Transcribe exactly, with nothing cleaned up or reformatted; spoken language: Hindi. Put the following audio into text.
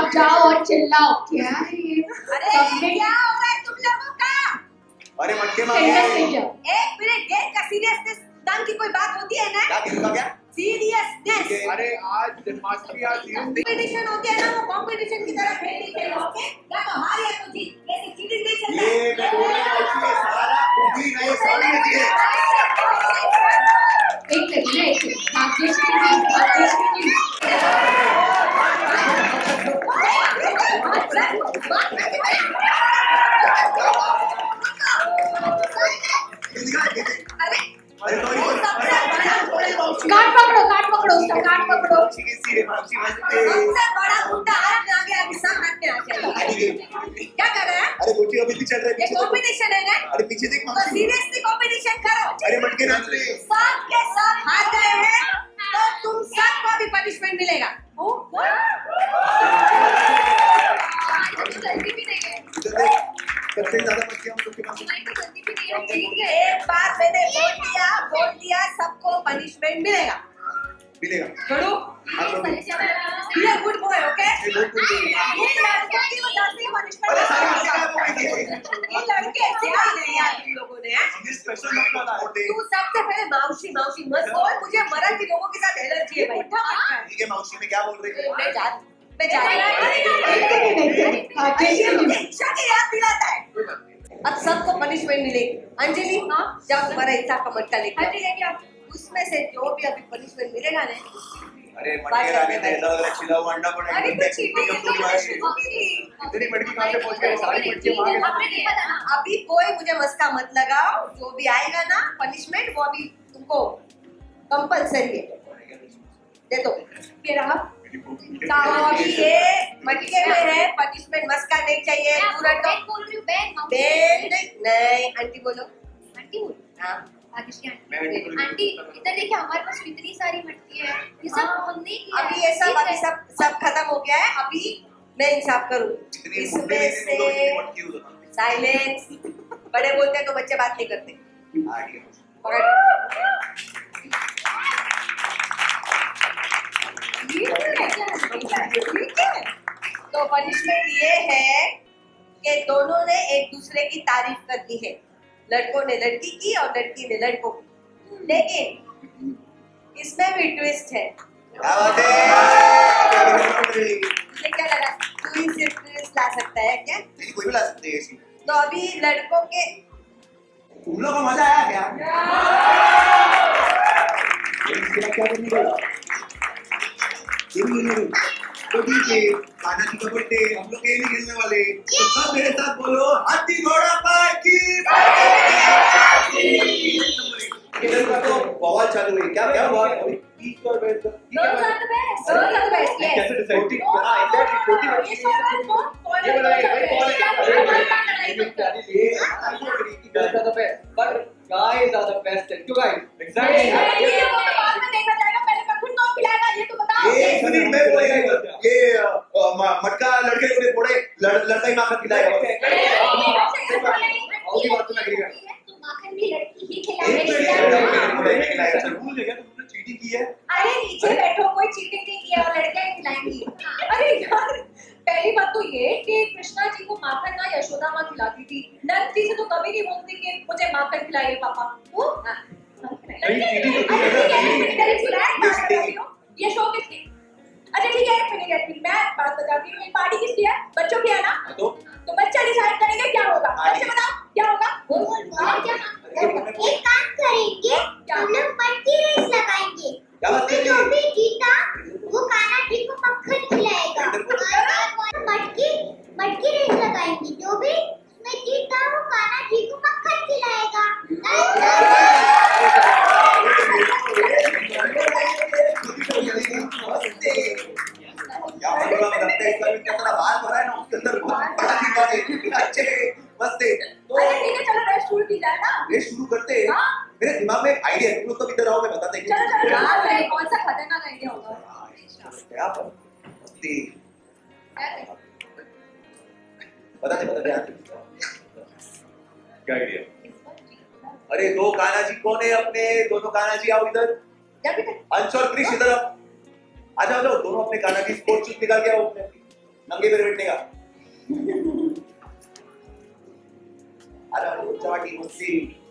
अब जाओ और चिल्लाओ। क्या है ये? अरे क्या हो रहा है तुम लोगों का? अरे मटके मार एक मिनट, गेम का सीरियसनेस नाम की कोई बात होती है ना? क्या गेम का क्या? सीरियसनेस। अरे आज जन्माष्टमी, आज कंपटीशन होती है ना, वो कंपटीशन की तरह खेल नहीं खेलो, ओके? या तो हार या तो जीत, ऐसे चीटिंग नहीं चलता। ये मैं बोल रहा हूँ, ये सारा कुकी नहीं सारी नहीं है। एक मिनट, एक मिनट, भाग्यश्री जी, भाग्यश्री जी। अरे काट पकड़ो, काट पकड़ो उसका, काट पकड़ो। सबसे बड़ा गुंडा हाथ में आ गया, अभी सब हाथ में आ जाएगा। क्या कर रहा है? अरे गोटी अभी चल रहा है। ये कंपटीशन है ना? अरे पीछे देख, तो सीरियसली कंपटीशन करो। अरे मटके नाच रहे हैं। सब के सब हार गए हैं, तो तुम सबको भी पनिशमेंट मिलेगा। गलती भी नहीं है। सबसे ज्यादा मटके हम लोग के पास। एक बार मैंने बोल दिया, बोल दिया, सबको पनिशमेंट मिलेगा। मिलेगा। छोड़ो। ये गुड बॉय, ओके? ये लड़के की वजह से पनिशमेंट ये लड़के ध्यान नहीं यार तुम लोगों ने। तू सबसे पहले माउसी माउसी मत बोल, मुझे मराठी लोगों के साथ एलर्जी है भाई। ठीक है, माउसी में क्या बोल रही है? मैं जा मैं जा शिक्षा की याद दिलाता है। अब सबको पनिशमेंट मिलेगी। अंजलि, हाँ, जब तुम्हारा हिसाब का मटका लेके उसमें से जो भी अभी पनिशमेंट मिलेगा ना, अरे मटके लाने थे, लग रहा चिल्ला हुआ अंडा पड़ा। अरे कुछ चीटिंग इतनी मटकी कहाँ से पहुंच गई? सारी मटकी मांगे। अभी कोई मुझे मस्का मत लगाओ, जो भी आएगा ना पनिशमेंट वो अभी तुमको कंपलसरी है। दे दो फिर आप तो अभी ये मटके में है, पनिशमेंट मस्का नहीं चाहिए। पूरा तो बेन नहीं, आंटी बोलो। आंटी बोलो। हाँ आंटी इधर देखिए, हमारे पास इतनी सारी मटकी है, ये सब हमने किया है। अभी ये सब अभी सब सब खत्म हो गया है। अभी मैं इंसाफ करूँ इसमें से। साइलेंस। बड़े बोलते हैं तो बच्चे बात नहीं करते। पकड़। ठीक है, तो पनिशमेंट ये है कि दोनों ने एक दूसरे की तारीफ कर दी है। लड़कों ने लड़की की और लड़की ने लड़कों की, लेकिन इसमें भी ट्विस्ट है। क्या बात है? तुझे क्या लगा तू ही सिर्फ ट्विस्ट ला सकता है क्या? नहीं, कोई भी ला सकते हैं इसमें। तो अभी लड़कों के तुम लोगों को मजा आया क्या? क्या करनी पड़ी? तो ठीक है, खाना की कबड्डी हम लोग ये नहीं खेलने वाले। तो सब मेरे साथ बोलो, हाथी घोड़ा पार्टी। इधर का तो बवाल चालू है। क्या क्या हुआ? बीस और बेस्ट। दोनों साथ में दोनों साथ में कैसे डिसाइड? हां, एग्जैक्टली फोर्टी में ये बताइए भाई कौन है? ये की girls are the best, but guys are the best. क्यों गाइस? एग्जैक्टली। ये तो बाद में देखा जाएगा, पहले मैं खुद कौन खिलाएगा ये तो बताओ। ये सुनील मैं बोलेगा, ये मटका लड़के को फोड़े, लड़का ही माखन खिलाएगा। और भी बात तो लगेगा। तू माखन भी लड़की ही खिलाएगा। सर भूल गया, तुमने चीटिंग की है। अरे नीचे बैठो, कोई चीटिंग नहीं किया और लड़के ही खिलाएंगी। अरे यार, पहली बात तो ये कि कृष्णा जी को माखन ना यशोदा माँ खिलाती थी। नंदी से तो कभी नहीं बोलती कि मुझे माखन खिलाइए पापा। वो ये शो किसकी? अच्छा ठीक है, एक मिनट एक मिनट मैं बात बताती हूँ। पार्टी किसकी है? बच्चों की है ना? तो तो बच्चा डिसाइड करेंगे क्या होगा। बच्चे बताओ क्या होगा? बोल बोल क्या? एक काम करेंगे, हम लोग मटकी रेस लगाएंगे। उसमें जो भी जीता वो कान्हा जी को मक्खन खिलाएगा। मटकी मटकी रेस लगाएंगे, जो भी उसमें जीता वो कान्हा जी को मक्खन खिलाएगा। क्या मतलब करते हैं? इसका भी कितना बाल हो रहा है ना, उसके अंदर बहुत बड़ा चीज है। अच्छे मस्त है। तो अरे ठीक है, चलो रेस शुरू की जाए ना। रेस शुरू करते हैं। मेरे दिमाग में एक आइडिया है, तुम लोग तो इधर आओ, मैं बताते हैं। चलो चलो यार, ये कौन सा खतरनाक आइडिया होगा? क्या मस्ती बताते बताते क्या आइडिया? अरे दो कान्हा जी कौन है अपने? दोनों कान्हा जी आओ इधर। अंश और कृष इधर आओ। आ जाओ जाओ, दोनों अपने कान्हा जी स्पोर्ट्स शूज निकाल के आओ। नंगे पैर बैठने का। अरे चाटी मुस्सी